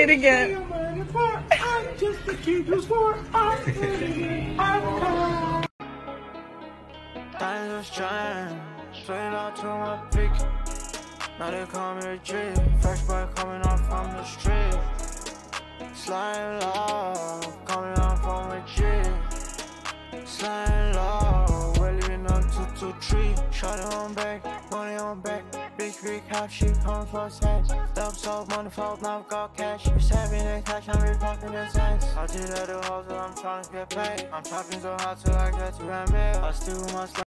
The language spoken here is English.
it again. I'm just a kid who's for Times have changed, straight out to my peak. Now they call me the G, fresh boy coming off from the street. Slime love, coming off from a G. Slime love, we're living up 223. Shot it on back, money on back. Big house, she coming for sex. Love so money falls, now got cash. You saving that cash, I'm repopping the sense. I did at the hustle, I'm trying to get paid. I'm trapping so hard till I get to that mail. I still must